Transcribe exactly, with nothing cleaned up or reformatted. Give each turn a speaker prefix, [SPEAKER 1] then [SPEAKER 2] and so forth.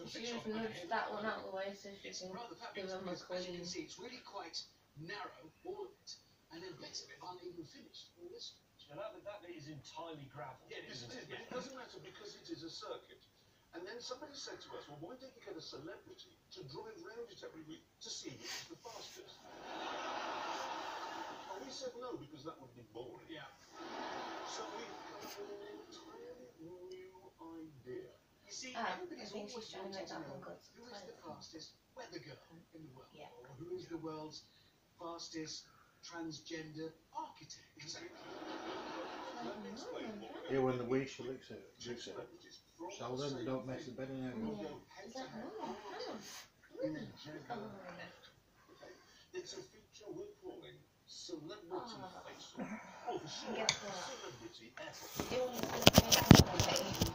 [SPEAKER 1] she just nudged that one out of the way so she can give them a call.
[SPEAKER 2] As you can see, it's really quite narrow, all of it, and then bits of it aren't even finished. All this.
[SPEAKER 3] So that, that bit is entirely gravel.
[SPEAKER 4] Yeah, it is, it is, but it doesn't matter because it is a circuit. And then somebody said to us, well, why don't you get a celebrity to drive round it every week to see which is the fastest? And we said no, because that would be boring.
[SPEAKER 2] Yeah.
[SPEAKER 4] So we come up with an entirely new idea.
[SPEAKER 2] You see,
[SPEAKER 1] Ah,
[SPEAKER 2] everybody's
[SPEAKER 1] I think
[SPEAKER 2] always
[SPEAKER 1] she's trying to
[SPEAKER 2] wanted
[SPEAKER 1] make
[SPEAKER 2] to
[SPEAKER 1] that
[SPEAKER 2] know
[SPEAKER 1] one good.
[SPEAKER 2] who is the fastest weather girl in the world,
[SPEAKER 1] Yeah.
[SPEAKER 2] or who is the world's fastest transgender architect. Exactly.
[SPEAKER 4] Let me explain what we're
[SPEAKER 5] Yeah, when
[SPEAKER 4] going
[SPEAKER 5] the
[SPEAKER 4] to
[SPEAKER 5] way she looks at it,
[SPEAKER 4] Two
[SPEAKER 5] looks at it.
[SPEAKER 4] celebrities from
[SPEAKER 5] Show
[SPEAKER 4] the
[SPEAKER 5] them,
[SPEAKER 4] same
[SPEAKER 5] don't mess the
[SPEAKER 4] thing
[SPEAKER 5] bedding out.
[SPEAKER 4] will
[SPEAKER 1] Yeah.
[SPEAKER 4] go
[SPEAKER 1] Is
[SPEAKER 4] head
[SPEAKER 1] that
[SPEAKER 4] to head
[SPEAKER 1] oh, oh.
[SPEAKER 4] in a jagged okay? It's a feature we're calling Celebrity
[SPEAKER 1] Oh.
[SPEAKER 4] Face. Or for short,
[SPEAKER 1] Guess what?
[SPEAKER 4] Celebrity Effort.
[SPEAKER 1] You want to see